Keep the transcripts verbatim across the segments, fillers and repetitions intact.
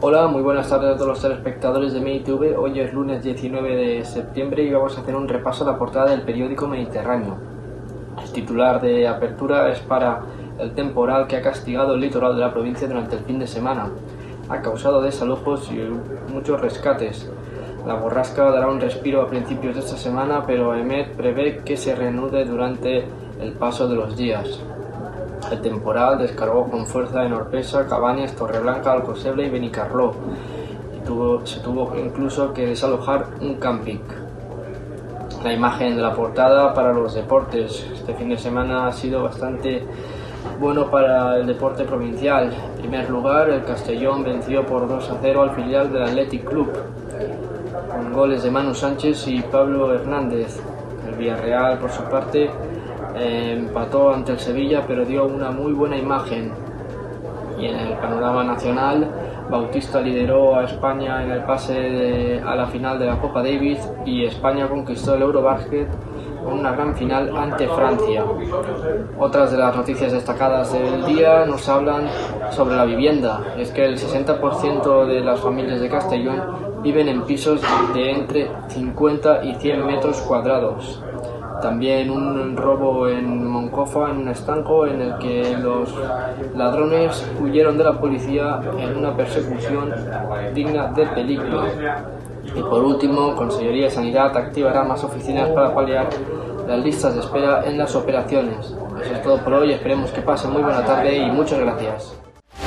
Hola, muy buenas tardes a todos los telespectadores de MediTV. Hoy es lunes diecinueve de septiembre y vamos a hacer un repaso a la portada del periódico Mediterráneo. El titular de apertura es para el temporal que ha castigado el litoral de la provincia durante el fin de semana. Ha causado desalojos y muchos rescates. La borrasca dará un respiro a principios de esta semana, pero EMET prevé que se reanude durante el paso de los días. El temporal descargó con fuerza en Orpesa, Cabañas, Torreblanca, Alcocebre y Benicarló. Y tuvo, se tuvo incluso que desalojar un camping. La imagen de la portada para los deportes. Este fin de semana ha sido bastante bueno para el deporte provincial. En primer lugar, el Castellón venció por dos a cero al filial del Athletic Club, con goles de Manu Sánchez y Pablo Hernández. El Villarreal, por su parte, eh, empató ante el Sevilla, pero dio una muy buena imagen. Y en el panorama nacional, Bautista lideró a España en el pase de, a la final de la Copa Davis, y España conquistó el Eurobasket con una gran final ante Francia. Otras de las noticias destacadas del día nos hablan sobre la vivienda. Es que el sesenta por ciento de las familias de Castellón viven en pisos de entre cincuenta y cien metros cuadrados. También un robo en Moncofa, en un estanco, en el que los ladrones huyeron de la policía en una persecución digna de película. Y por último, Consellería de Sanidad activará más oficinas para paliar las listas de espera en las operaciones. Eso es todo por hoy, esperemos que pasen muy buena tarde y muchas gracias.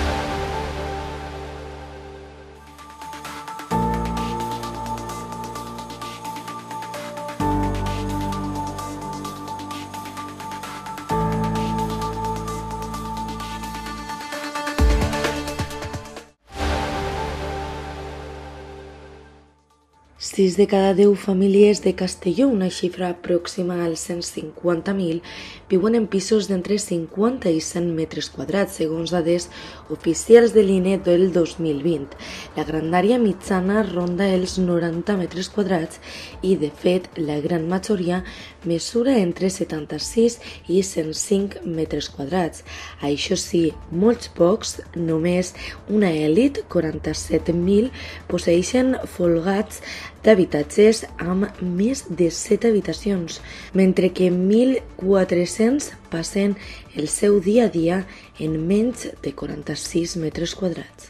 sis de cada deu famílies de Castelló, una xifra pròxima als cent cinquanta mil, viuen en pisos d'entre cinquanta i cent metres quadrats, segons dades oficials de l'I N E del dos mil vint. La grandària mitjana ronda els noranta metres quadrats i, de fet, la gran majoria mesura entre setanta-sis i cent cinc metres quadrats. Això sí, molts pocs, només una elit, quaranta-set mil, posseeixen folgats d'habitatges amb més de set habitacions, mentre que mil quatre-cents passen el seu dia a dia en menys de quaranta-sis metres quadrats.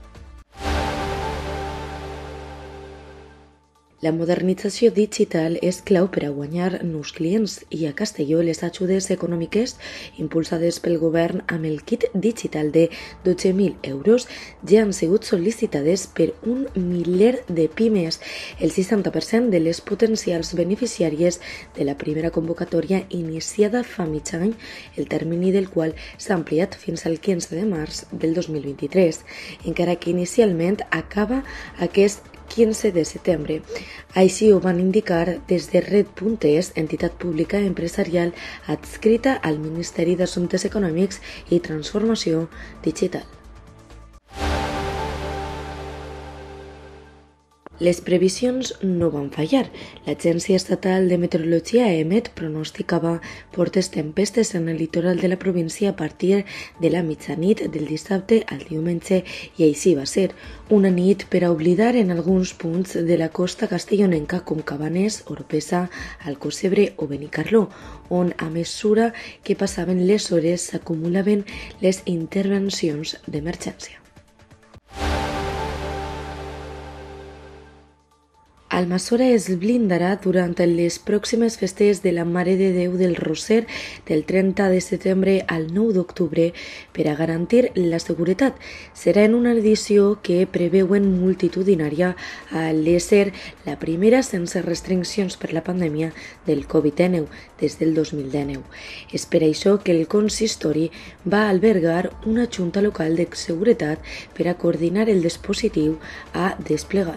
La modernització digital és clau per a guanyar nous clients, i a Castelló les ajudes econòmiques impulsades pel govern amb el kit digital de dotze mil euros ja han sigut sol·licitades per un miler de pimes, el seixanta per cent de les potencials beneficiàries de la primera convocatòria iniciada fa mig any, el termini del qual s'ha ampliat fins al quinze de març del dos mil vint-i-tres, encara que inicialment acaba aquest quinze de setembre. Així ho van indicar des de Red punt es, entitat pública empresarial adscrita al Ministeri d'Assumptes Econòmics i Transformació Digital. Les previsions no van fallar. L'Agència Estatal de Meteorologia, EMET, pronosticava fortes tempestes en el litoral de la província a partir de la mitjanit del dissabte al diumenge, i així va ser. Una nit per a oblidar en alguns punts de la costa castellonenca com Cabanes, Orpesa, Alcocebre o Benicarló, on a mesura que passaven les hores s'acumulaven les intervencions d'emergència. Almassora es blindarà durant les pròximes festes de la Mare de Déu del Roser del trenta de setembre al nou d'octubre per a garantir la seguretat. Serà en una edició que preveuen multitudinària a l'ésser la primera sense restriccions per la pandèmia del covid dinou des del dos mil dinou. És per això que el consistori va albergar una junta local de seguretat per a coordinar el dispositiu a desplegar.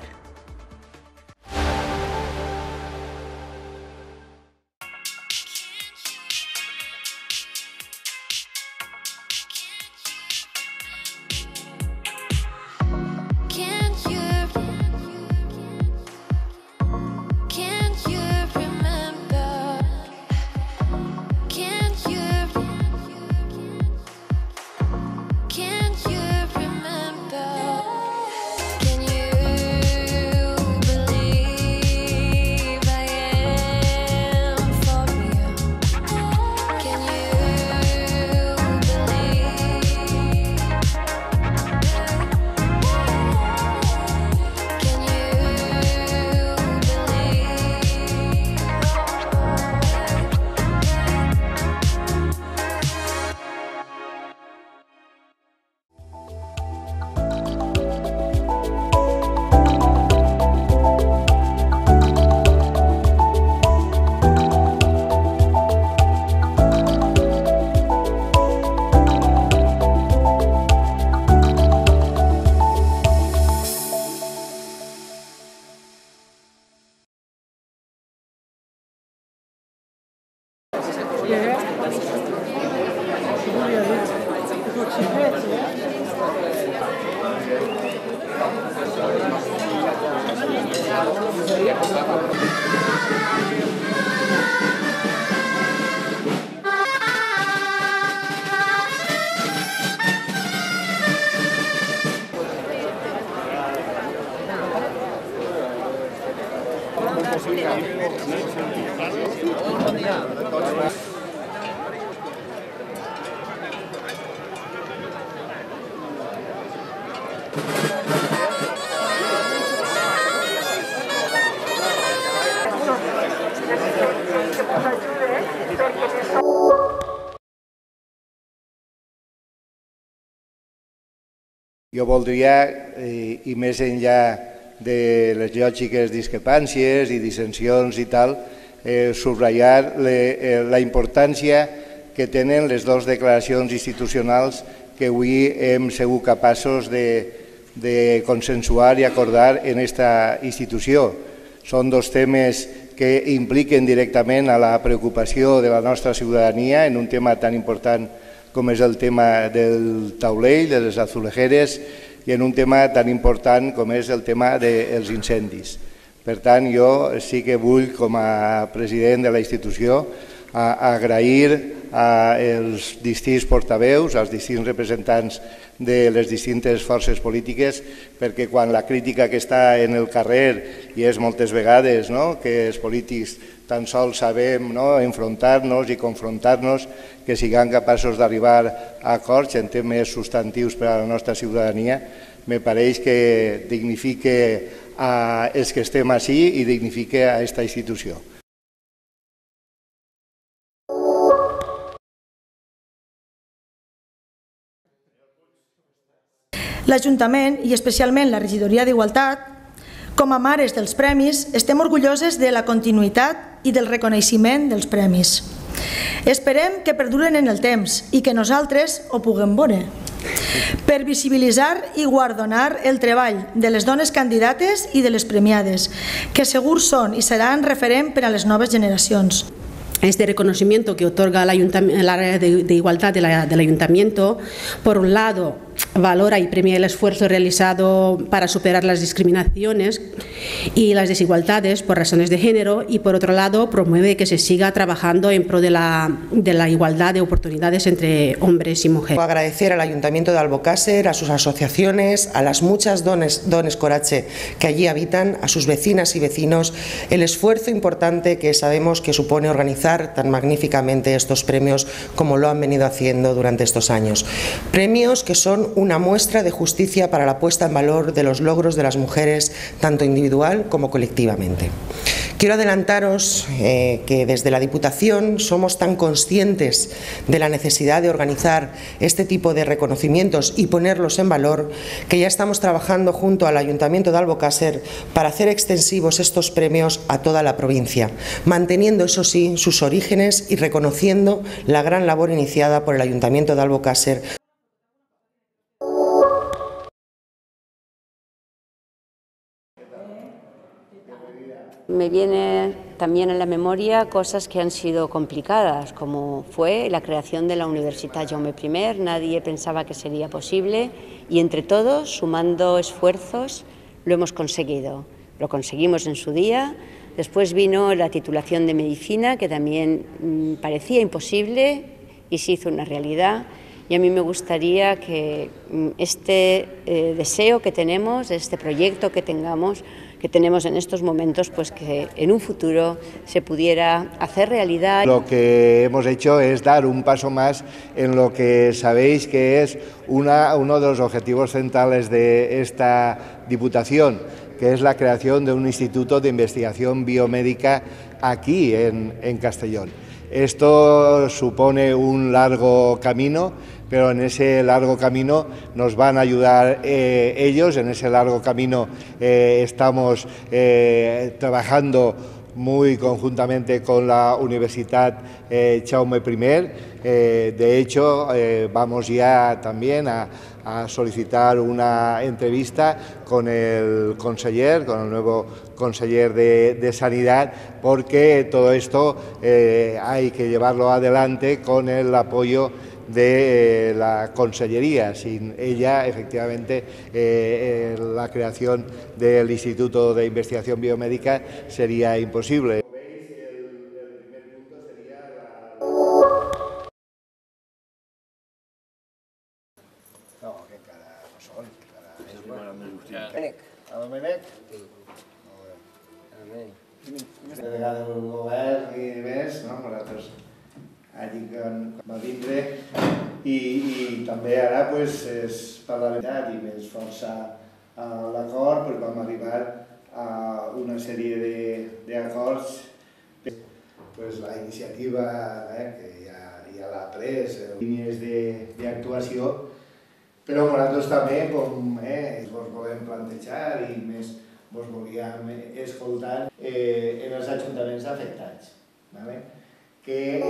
Jo voldria, eh, i més enllà de les lògiques discrepàncies i dissensions i tal, eh, subratllar le, eh, la importància que tenen les dues declaracions institucionals que avui hem sigut capaços de, de consensuar i acordar en aquesta institució. Són dos temes que impliquen directament a la preocupació de la nostra ciutadania en un tema tan important com és el tema del taulell, de les azulejeres, i en un tema tan important com és el tema dels incendis. Per tant, jo sí que vull, com a president de la institució, agrair als distints portaveus, als distints representants de les distintes forces polítiques, perquè quan la crítica que està en el carrer, i és moltes vegades que els polítics tan sols sabem enfrontar-nos i confrontar-nos, que siguem capaços d'arribar a acords en temes substantius per a la nostra ciutadania, me pareix que dignifica els que estem ací i dignifica a aquesta institució. L'Ajuntament, i especialment la Regidoria d'Igualtat, com a mares dels premis, estem orgulloses de la continuïtat i del reconeixement dels premis. Esperem que perduren en el temps i que nosaltres ho puguem veure, per visibilitzar i guardonar el treball de les dones candidates i de les premiades, que segur són i seran referent per a les noves generacions. Este reconocimiento que otorga el área de, de igualdad del de Ayuntamiento, por un lado, valora y premia el esfuerzo realizado para superar las discriminaciones y las desigualdades por razones de género, y por otro lado promueve que se siga trabajando en pro de la, de la igualdad de oportunidades entre hombres y mujeres. Agradecer al Ayuntamiento de Albocàsser, a sus asociaciones, a las muchas dones, dones Corache que allí habitan, a sus vecinas y vecinos, el esfuerzo importante que sabemos que supone organizar tan magníficamente estos premios como lo han venido haciendo durante estos años. Premios que son una muestra de justicia para la puesta en valor de los logros de las mujeres, tanto individual como colectivamente. Quiero adelantaros eh, que desde la Diputación somos tan conscientes de la necesidad de organizar este tipo de reconocimientos y ponerlos en valor, que ya estamos trabajando junto al Ayuntamiento de Albocàsser para hacer extensivos estos premios a toda la provincia, manteniendo, eso sí, sus orígenes y reconociendo la gran labor iniciada por el Ayuntamiento de Albocàsser. Me viene también a la memoria cosas que han sido complicadas, como fue la creación de la Universitat Jaume primer. Nadie pensaba que sería posible y entre todos, sumando esfuerzos, lo hemos conseguido. Lo conseguimos en su día. Después vino la titulación de Medicina, que también mmm, parecía imposible y se hizo una realidad. Y a mí me gustaría que este eh, deseo que tenemos, este proyecto que tengamos, que tenemos en estos momentos, pues que en un futuro se pudiera hacer realidad. Lo que hemos hecho es dar un paso más en lo que sabéis que es una, uno de los objetivos centrales de esta Diputación, que es la creación de un instituto de investigación biomédica aquí en, en Castellón. Esto supone un largo camino, pero en ese largo camino nos van a ayudar eh, ellos, en ese largo camino eh, estamos eh, trabajando muy conjuntamente con la Universitat eh, Jaume primer. Eh, de hecho, eh, vamos ya también a, a solicitar una entrevista con el conseller, con el nuevo conseller de, de Sanidad, porque todo esto eh, hay que llevarlo adelante con el apoyo de eh, la Consellería. Sin ella, efectivamente, eh, eh, la creación del Instituto de Investigación Biomédica sería imposible. No, que encara no són. Domènec. A Domènec? Sí. Molt bé. De vegada el govern i més, no? Nosaltres allí quan va vindre i, i també ara pues, és per la veritat i més força a l'acord, pues, vam arribar a una sèrie d'acords. Pues, la iniciativa eh, que ja, ja l'ha pres, línies d'actuació, però nosaltres també, com eh, vos volem plantejar i més vos volíem escoltar eh, en els ajuntaments afectats. ¿Vale? Que...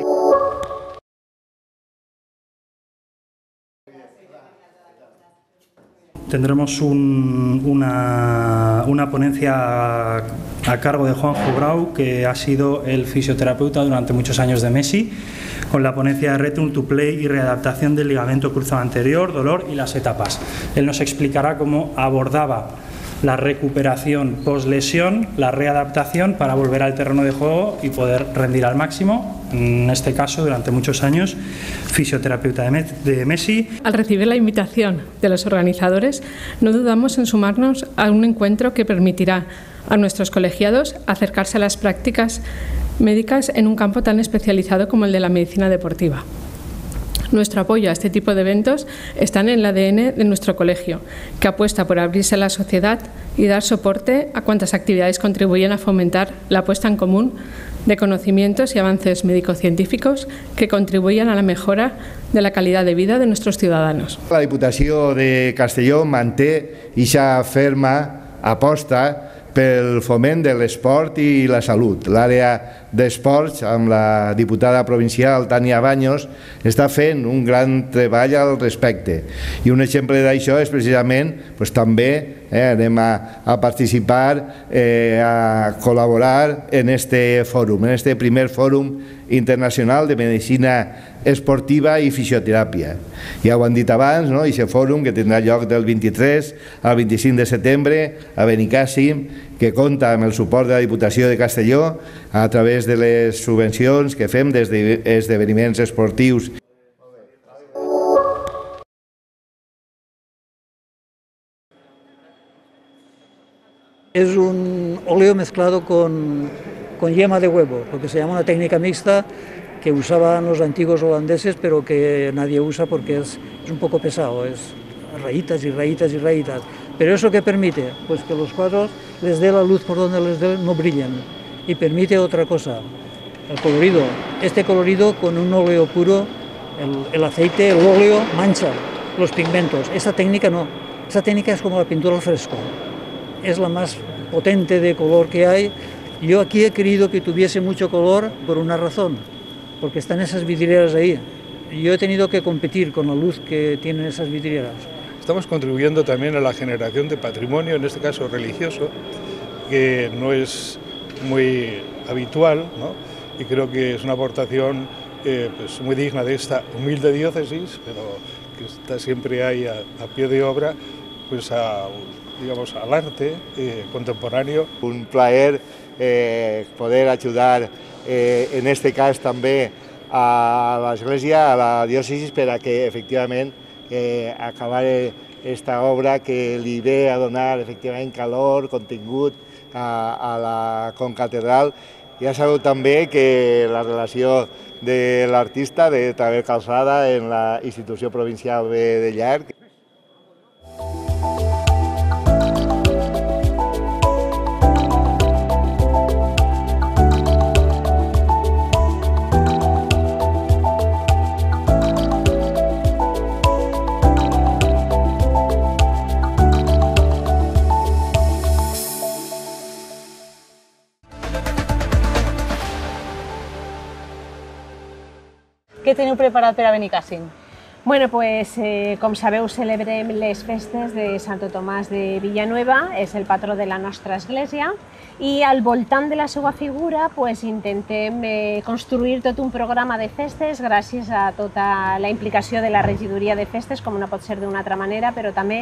Tendremos un, una, una ponencia a cargo de Juanjo Grau, que ha sido el fisioterapeuta durante muchos años de Messi, con la ponencia de Return to Play y readaptación del ligamento cruzado anterior, dolor y las etapas. Él nos explicará cómo abordaba la recuperación post-lesión, la readaptación para volver al terreno de juego y poder rendir al máximo. En este caso, durante muchos años, fisioterapeuta de Messi. Al recibir la invitación de los organizadores, no dudamos en sumarnos a un encuentro que permitirá a nuestros colegiados acercarse a las prácticas médicas en un campo tan especializado como el de la medicina deportiva. Nuestro apoyo a este tipo de eventos está en el A D N de nuestro colegio, que apuesta por abrirse a la sociedad y dar soporte a cuantas actividades contribuyen a fomentar la puesta en común de conocimientos y avances médico-científicos que contribuyan a la mejora de la calidad de vida de nuestros ciudadanos. La Diputació de Castelló manté aquesta ferma aposta pel foment de l'esport i la salut. L'àrea d'esports, amb la diputada provincial Tània Baños, està fent un gran treball al respecte. I un exemple d'això és precisament, doncs, també eh, anem a, a participar, eh, a col·laborar en este fòrum, en este primer fòrum internacional de medicina esportiva i fisioteràpia. Ja ho han dit abans, no? Aquest fòrum que tindrà lloc del vint-i-tres al vint-i-cinc de setembre a Benicàssim, que compta amb el suport de la Diputació de Castelló a través de les subvencions que fem des d'esdeveniments esportius. Es un óleo mezclado con, con yema de huevo, lo que se llama una técnica mixta que usaban los antiguos holandeses, pero que nadie usa porque es, es un poco pesado, es rayitas y rayitas y rayitas. Pero ¿eso qué permite? Pues que los cuadros les dé la luz por donde les dé, no brillan. Y permite otra cosa, el colorido. Este colorido con un óleo puro, el, el aceite, el óleo mancha los pigmentos. Esa técnica no, esa técnica es como la pintura al fresco. Es la más potente de color que hay. Yo aquí he querido que tuviese mucho color por una razón, porque están esas vidrieras ahí. Yo he tenido que competir con la luz que tienen esas vidrieras. Estamos contribuyendo también a la generación de patrimonio, en este caso religioso, que no es muy habitual, ¿no? Y creo que es una aportación eh, pues muy digna de esta humilde diócesis, pero que está siempre ahí a, a pie de obra, pues a, digamos, al arte eh, contemporáneo. Un plaer eh, poder ayudar eh, en este cas també a l'Església, a la diòcesis, per a que efectivament eh, acabar esta obra que li ve a donar efectivament calor, contingut a, a la concatedral. Ja sabeu també que la relació de l'artista, de Taver Calçada, en la institució provincial de Llarg. Què teniu preparat per a Benicàssim? Bueno, pues, eh, com sabeu, celebrem les festes de Santo Tomàs de Villanueva, és el patró de la nostra església, i al voltant de la seva figura pues, intentem eh, construir tot un programa de festes gràcies a tota la implicació de la regidoria de festes, com no pot ser d'una altra manera, però també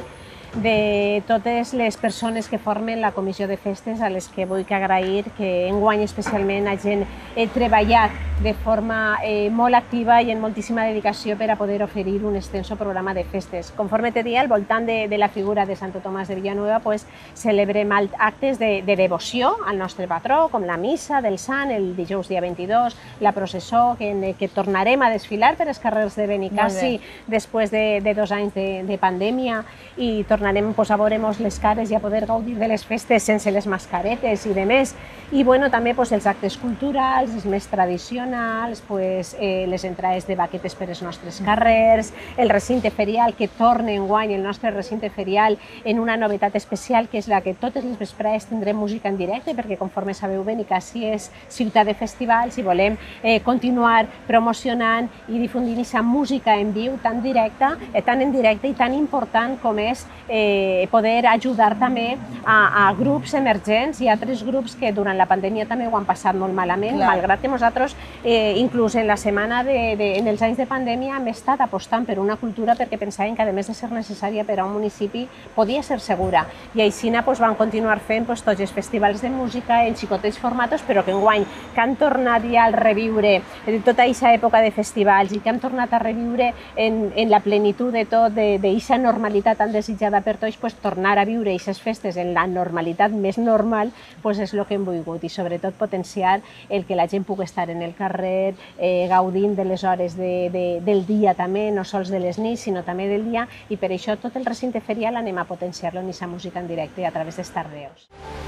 de totes les persones que formen la comissió de festes, a les que vull que agrair que enguany especialment hagin eh, treballat de forma eh, molt activa i amb moltíssima dedicació per a poder oferir un extenso programa de festes. Conforme te dia, al voltant de, de la figura de Santo Tomàs de Villanueva, pues, celebrem actes de, de devoció al nostre patró, com la missa del Sant el dijous dia vint-i-dos, la processó que, que tornarem a desfilar per els carrers de Benicassi després de, de dos anys de, de pandèmia, i tornarem pues, a veure-nos les cares i a poder gaudir de les festes sense les mascaretes i de més. I bueno, també pues, els actes culturals, els més tradicionals, pues, eh, les entrades de baquetes per als nostres carrers, el recinte ferial que torna enguany, el nostre recinte ferial, en una novetat especial, que és la que totes les vesprades tindrem música en directe, perquè conforme sabeu, Benicassi és ciutat de festivals i volem eh, continuar promocionant i difundint aquesta música en viu tan directa, eh, tan en directe i tan important com és eh, poder ajudar també a, a grups emergents i altres grups que durant la pandèmia també ho han passat molt malament, Clar. malgrat que nosaltres, eh, inclús en la setmana, de, de, en els anys de pandèmia, hem estat apostant per una cultura perquè pensàvem que, a més de ser necessària per a un municipi, podia ser segura. I així pues, van continuar fent pues, tots els festivals de música en xicotets formatos, però que enguany que han tornat ja al reviure de tota aquesta època de festivals i que han tornat a reviure en, en la plenitud de tot, d'aquesta normalitat tan desitjada per tots, pues, tornar a viure aquestes festes en la normalitat més normal pues, és el que hem volgut, i sobretot potenciar el que la gent pugui estar en el carrer eh, gaudint de les hores de, de, del dia també, no sols de les nits, sinó també del dia, i per això tot el recinte ferial anem a potenciar-lo en aquesta música en directe a través de Stardeos.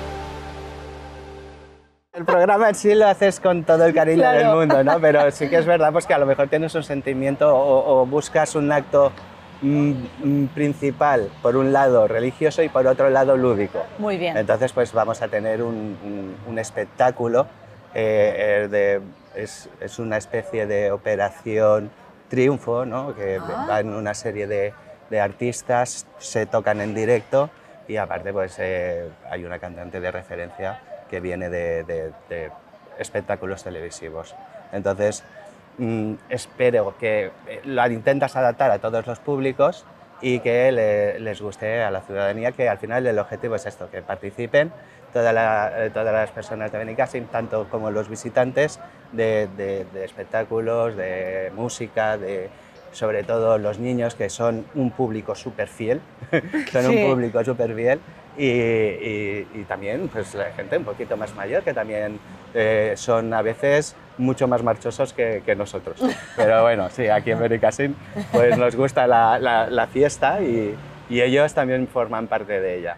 El programa en sí lo haces con todo el cariño claro. del mundo, ¿no? Pero sí que es verdad pues, que a lo mejor tienes un sentimiento o, o buscas un acto mm, principal, por un lado religioso y por otro lado lúdico. Muy bien. Entonces pues vamos a tener un, un, un espectáculo, eh, de, es, es una especie de operación triunfo, ¿no? Que ah. van una serie de, de artistas, se tocan en directo y aparte pues eh, hay una cantante de referencia que viene de, de, de espectáculos televisivos. Entonces, mmm, espero que lo intentas adaptar a todos los públicos y que le, les guste a la ciudadanía, que al final el objetivo es esto, que participen toda la, todas las personas de Benicassi, tanto como los visitantes, de, de, de espectáculos, de música, de, sobre todo los niños, que son un público súper fiel, son sí. un público súper fiel. Y, y, y también pues, la gente un poquito más mayor, que también eh, son a veces mucho más marchosos que, que nosotros. Pero bueno, sí, aquí en Benicassi pues, nos gusta la, la, la fiesta y, y ellos también forman parte de ella.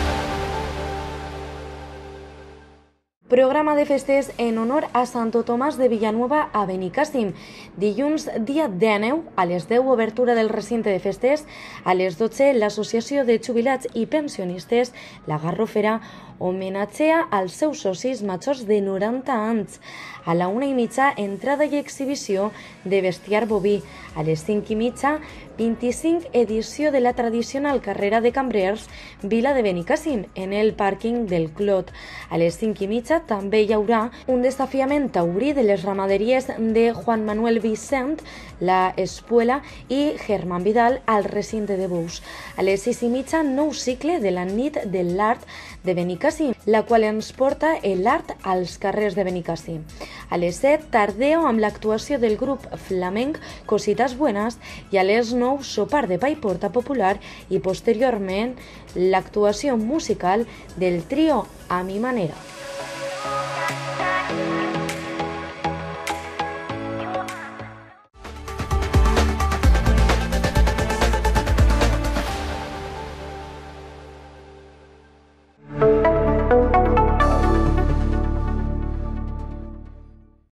Programa de festes en honor a Santo Tomàs de Villanueva a Benicassim. Dilluns, dia dinou, a les deu, obertura del recinte de festes. A les dotze, l'Associació de Jubilats i Pensionistes, la Garrofera, homenatgea als seus socis majors de noranta anys. A la una i mitja, entrada i exhibició de bestiar boví. A les cinc i mitja, vint-i-cinc edició de la tradicional carrera de cambrers Vila de Benicassim, en el pàrquing del Clot. A les cinc i mitja també hi haurà un desafiament taurí de les ramaderies de Juan Manuel Vicent, la Espuela i Germán Vidal al recinte de Bous. A les sis i mitja, nou cicle de la nit de l'art de Benicassim, la qual ens porta l'art als carrers de Benicassim. A les set, tardeo amb l'actuació del grup flamenc Cositas Buenas, i a les nou, sopar de pa i porta popular, i posteriorment l'actuació musical del trio A Mi Manera.